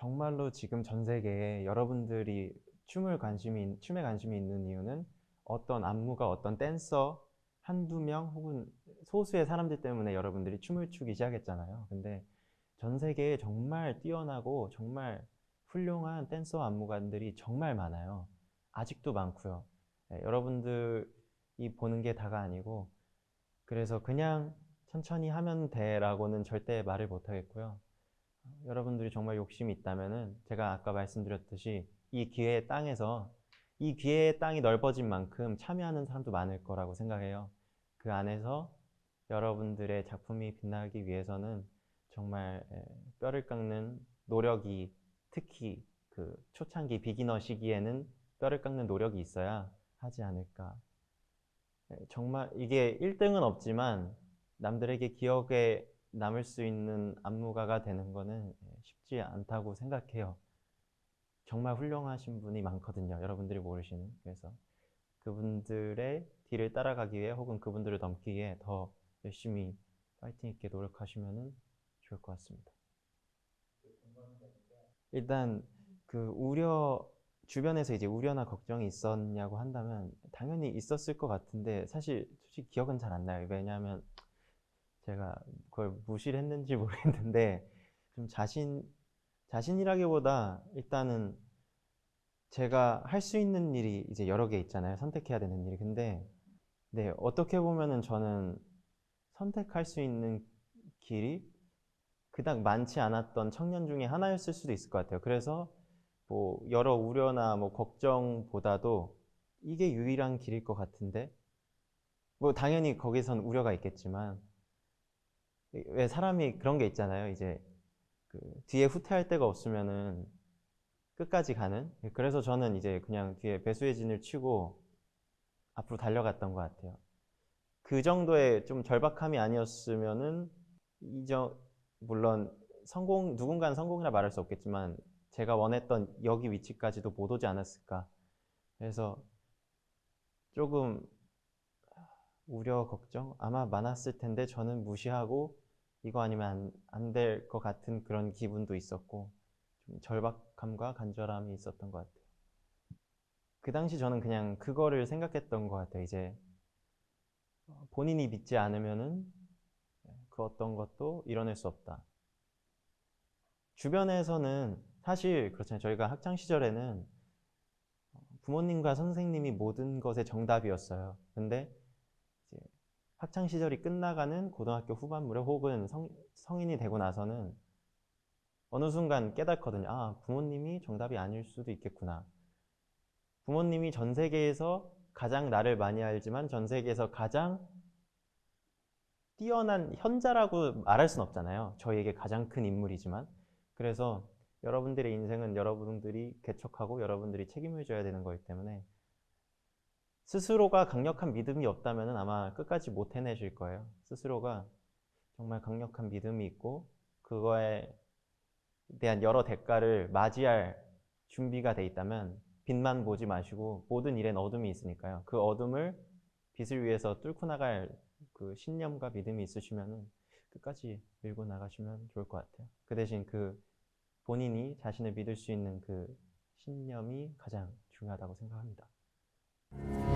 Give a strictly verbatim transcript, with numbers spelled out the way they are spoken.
정말로 지금 전 세계에 여러분들이 춤을 관심이, 춤에 관심이 있는 이유는 어떤 안무가 어떤 댄서 한두 명 혹은 소수의 사람들 때문에 여러분들이 춤을 추기 시작했잖아요. 근데 전 세계에 정말 뛰어나고 정말 훌륭한 댄서 안무가들이 정말 많아요. 아직도 많고요. 네, 여러분들이 보는 게 다가 아니고, 그래서 그냥 천천히 하면 돼라고는 절대 말을 못 하겠고요. 여러분들이 정말 욕심이 있다면은 제가 아까 말씀드렸듯이 이 기회의 땅에서, 이 기회의 땅이 넓어진 만큼 참여하는 사람도 많을 거라고 생각해요. 그 안에서 여러분들의 작품이 빛나기 위해서는 정말 뼈를 깎는 노력이, 특히 그 초창기 비기너 시기에는 뼈를 깎는 노력이 있어야 하지 않을까. 정말 이게 일 등은 없지만 남들에게 기억에 남을 수 있는 안무가가 되는 거는 쉽지 않다고 생각해요. 정말 훌륭하신 분이 많거든요. 여러분들이 모르시는. 그래서 그분들의 뒤를 따라가기 위해 혹은 그분들을 넘기 위해 더 열심히 파이팅 있게 노력하시면 좋을 것 같습니다. 일단 그 우려, 주변에서 이제 우려나 걱정이 있었냐고 한다면 당연히 있었을 것 같은데 사실 솔직히 기억은 잘 안 나요. 왜냐하면 제가 그걸 무시를 했는지 모르겠는데 좀 자신, 자신이라기보다 일단은 제가 할 수 있는 일이 이제 여러 개 있잖아요. 선택해야 되는 일이. 근데 네, 어떻게 보면은 저는 선택할 수 있는 길이 그닥 많지 않았던 청년 중에 하나였을 수도 있을 것 같아요. 그래서 뭐 여러 우려나 뭐 걱정보다도 이게 유일한 길일 것 같은데, 뭐 당연히 거기선 우려가 있겠지만 왜 사람이 그런 게 있잖아요. 이제 그 뒤에 후퇴할 데가 없으면은 끝까지 가는. 그래서 저는 이제 그냥 뒤에 배수의 진을 치고 앞으로 달려갔던 것 같아요. 그 정도의 좀 절박함이 아니었으면은 이저 물론 성공, 누군가는 성공이라 말할 수 없겠지만 제가 원했던 여기 위치까지도 못 오지 않았을까. 그래서 조금 우려, 걱정 아마 많았을 텐데 저는 무시하고 이거 아니면 안 될 것 같은 그런 기분도 있었고 좀 절박함과 간절함이 있었던 것 같아요. 그 당시 저는 그냥 그거를 생각했던 것 같아요. 이제 본인이 믿지 않으면은 그 어떤 것도 이뤄낼 수 없다. 주변에서는 사실 그렇잖아요. 저희가 학창 시절에는 부모님과 선생님이 모든 것의 정답이었어요. 근데 이제 학창 시절이 끝나가는 고등학교 후반부에 혹은 성, 성인이 되고 나서는 어느 순간 깨닫거든요. 아, 부모님이 정답이 아닐 수도 있겠구나. 부모님이 전 세계에서 가장 나를 많이 알지만 전 세계에서 가장 뛰어난 현자라고 말할 순 없잖아요. 저희에게 가장 큰 인물이지만. 그래서 여러분들의 인생은 여러분들이 개척하고 여러분들이 책임을 져야 되는 거기 때문에 스스로가 강력한 믿음이 없다면 아마 끝까지 못 해내실 거예요. 스스로가 정말 강력한 믿음이 있고 그거에 대한 여러 대가를 맞이할 준비가 돼 있다면 빛만 보지 마시고 모든 일엔 어둠이 있으니까요. 그 어둠을 빛을 위해서 뚫고 나갈 그 신념과 믿음이 있으시면 끝까지 밀고 나가시면 좋을 것 같아요. 그 대신 그 본인이 자신을 믿을 수 있는 그 신념이 가장 중요하다고 생각합니다.